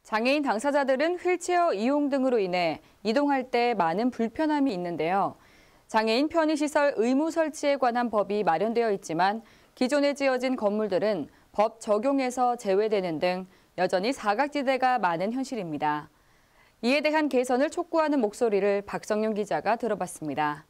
장애인 당사자들은 휠체어 이용 등으로 인해 이동할 때 많은 불편함이 있는데요. 장애인 편의시설 의무 설치에 관한 법이 마련되어 있지만 기존에 지어진 건물들은 법 적용에서 제외되는 등 여전히 사각지대가 많은 현실입니다. 이에 대한 개선을 촉구하는 목소리를 박성윤 기자가 들어봤습니다.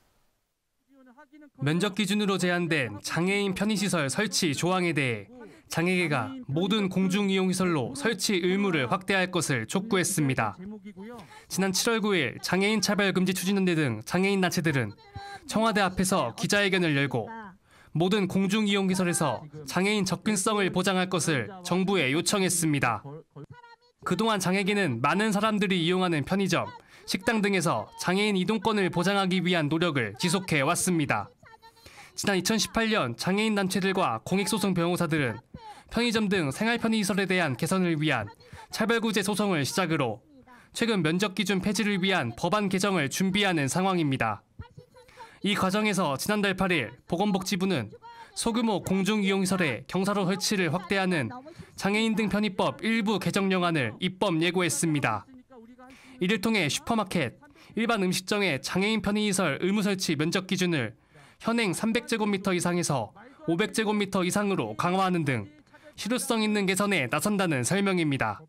면적 기준으로 제한된 장애인 편의시설 설치 조항에 대해 장애계가 모든 공중이용시설로 설치 의무를 확대할 것을 촉구했습니다. 지난 7월 9일 장애인 차별금지 추진연대 등 장애인 단체들은 청와대 앞에서 기자회견을 열고 모든 공중이용시설에서 장애인 접근성을 보장할 것을 정부에 요청했습니다. 그동안 장애계는 많은 사람들이 이용하는 편의점, 식당 등에서 장애인 이동권을 보장하기 위한 노력을 지속해 왔습니다. 지난 2018년 장애인 단체들과 공익소송 변호사들은 편의점 등 생활편의시설에 대한 개선을 위한 차별구제 소송을 시작으로 최근 면적 기준 폐지를 위한 법안 개정을 준비하는 상황입니다. 이 과정에서 지난달 8일 보건복지부는 소규모 공중이용시설의 경사로 설치를 확대하는 장애인 등 편의법 일부 개정령안을 입법 예고했습니다. 이를 통해 슈퍼마켓, 일반 음식점의 장애인 편의시설 의무 설치 면적 기준을 현행 300제곱미터 이상에서 500제곱미터 이상으로 강화하는 등 실효성 있는 개선에 나선다는 설명입니다.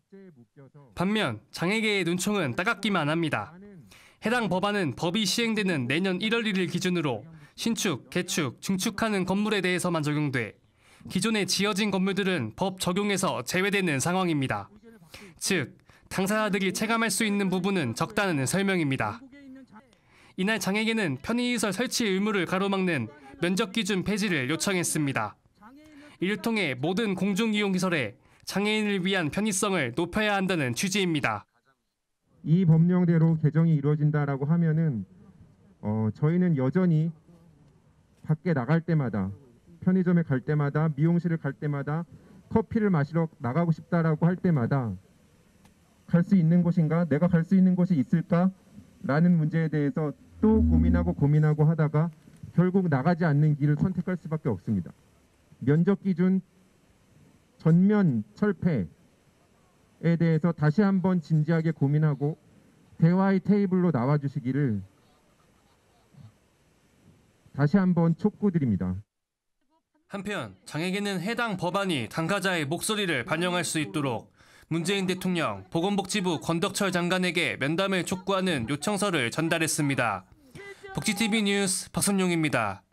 반면 장애계의 눈총은 따갑기만 합니다. 해당 법안은 법이 시행되는 내년 1월 1일 기준으로 신축, 개축, 증축하는 건물에 대해서만 적용돼 기존에 지어진 건물들은 법 적용에서 제외되는 상황입니다. 즉, 당사자들이 체감할 수 있는 부분은 적다는 설명입니다. 이날 장애계는 편의시설 설치 의무를 가로막는 면적 기준 폐지를 요청했습니다. 이를 통해 모든 공중이용시설에 장애인을 위한 편의성을 높여야 한다는 취지입니다. 이 법령대로 개정이 이루어진다라고 하면은 저희는 여전히 밖에 나갈 때마다 편의점에 갈 때마다 미용실을 갈 때마다 커피를 마시러 나가고 싶다라고 할 때마다 갈 수 있는 곳인가? 내가 갈 수 있는 곳이 있을까? 라는 문제에 대해서 또 고민하고 하다가 결국 나가지 않는 길을 선택할 수밖에 없습니다. 면적 기준 전면 철폐에 대해서 다시 한번 진지하게 고민하고 대화의 테이블로 나와주시기를 다시 한번 촉구드립니다. 한편 장애계는 해당 법안이 당사자의 목소리를 반영할 수 있도록 문재인 대통령, 보건복지부 권덕철 장관에게 면담을 촉구하는 요청서를 전달했습니다. 복지TV 뉴스 박선용입니다.